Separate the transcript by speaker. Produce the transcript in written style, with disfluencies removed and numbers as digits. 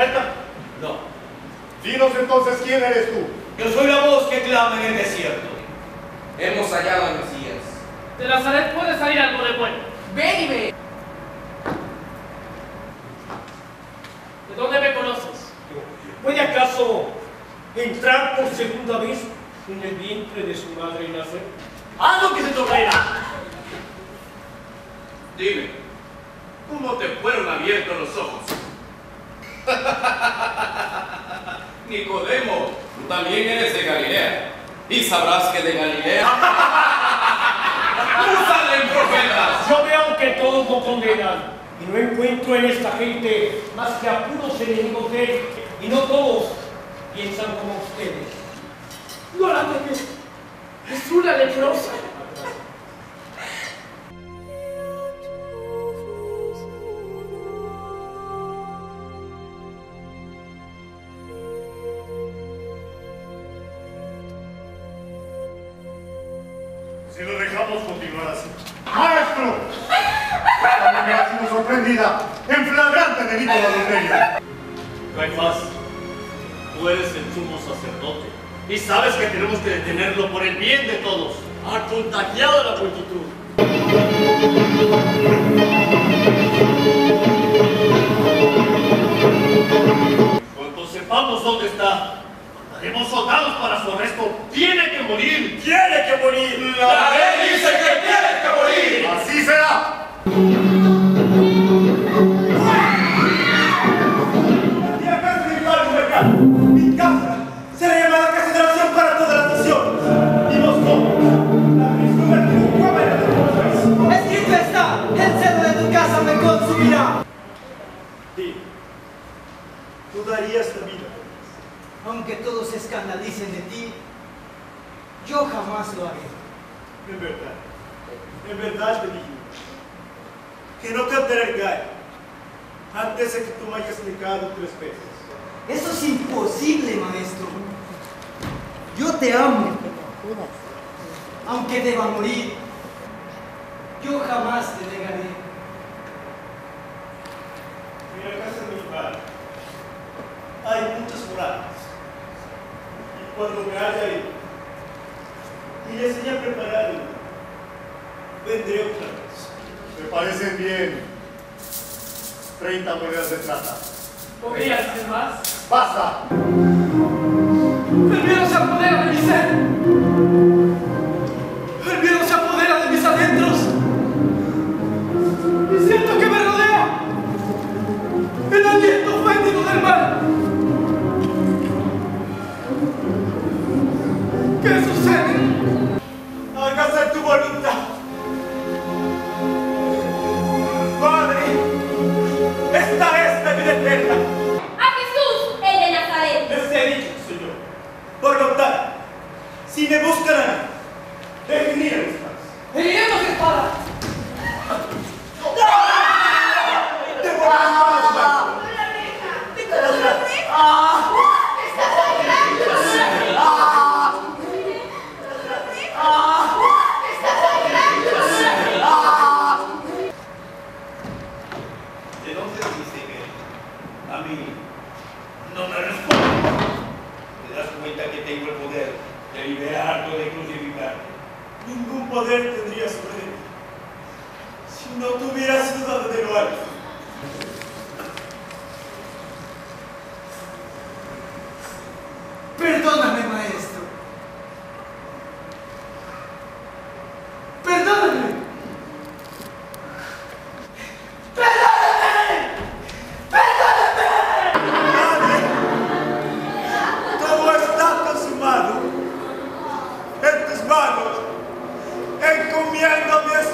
Speaker 1: profeta?
Speaker 2: No.
Speaker 1: Dinos entonces quién eres tú.
Speaker 2: Yo soy la voz que clama en el desierto. Hemos hallado al Mesías.
Speaker 3: De Nazaret puede salir algo de bueno.
Speaker 4: Ven y ve.
Speaker 3: ¿De dónde me conoces?
Speaker 5: ¿Puede acaso entrar por segunda vez en el vientre de su madre y nacer?
Speaker 3: ¡Haz lo que se te ocurrirá!
Speaker 6: Dime, ¿cómo te fueron abiertos los ojos?
Speaker 2: Nicodemo, tú también eres de Galilea. Y sabrás que de Galilea no salen profetas.
Speaker 5: Yo veo que todos lo condenan y no encuentro en esta gente más que a puros enemigos de él, y no todos piensan como ustedes.
Speaker 3: ¡No la toques! ¡Es una leprosa!
Speaker 1: Si lo dejamos continuar así. ¡Maestro! Esta mujer ha sido sorprendida en flagrante delito de adulterio.
Speaker 7: Caifás, tú eres el sumo sacerdote y sabes que tenemos que detenerlo por el bien de todos. Ha contagiado a la multitud. Cuando sepamos dónde está, mandaremos soldados para su arresto. ¡Tiene que morir! ¡Tiene que morir!
Speaker 2: La ley dice que tienes que morir.
Speaker 1: ¡Así será!
Speaker 8: ¿Y acaso mi padre mi casa será llamada casa de oración para todas las naciones? Y nosotros, la Cristo de
Speaker 4: Escrito está, el celo de tu casa me consumirá.
Speaker 8: Dime, ¿tú darías la vida?
Speaker 4: Aunque todos se escandalicen de ti, yo jamás lo haré.
Speaker 8: En verdad te digo, que no cantaré el gallo antes de que tú me hayas negado 3 veces.
Speaker 4: Eso es imposible, maestro. Yo te amo. Aunque deba morir, yo jamás te negaré.
Speaker 8: En la casa de mi padre hay muchas moradas. Y cuando me haya ido y les haya preparado, vendré otra vez.
Speaker 1: Me parecen bien 30 monedas de plata.
Speaker 3: ¿Podrías hacer más?
Speaker 1: ¡Basta!
Speaker 4: El miedo se apodera de mi ser. El miedo se apodera de mis adentros. Y siento que me rodea el aliento fétido del mal. ¿Qué sucede?
Speaker 8: Hágase tu voluntad. Padre, esta es la vida eterna.
Speaker 9: ¡A Jesús, el de Nazaret!
Speaker 8: Les he dicho, Señor. Por lo tanto, si me buscan a mí, dejen ir a mis manos.
Speaker 4: ¡Heriremos espada!
Speaker 8: ¡Devuelve las manos, maestro!
Speaker 6: ¿De dónde dice que a mí no me responde? ¿Te das cuenta que tengo el poder de liberarlo, de crucificar?
Speaker 8: Ningún poder tendría sobre mí si no tuvieras dudado de lo alto.
Speaker 4: Perdóname, maestro. Perdóname. ¡Perdóname! ¡Perdóname!
Speaker 8: Todo está consumado en tus manos. Encomiéndame a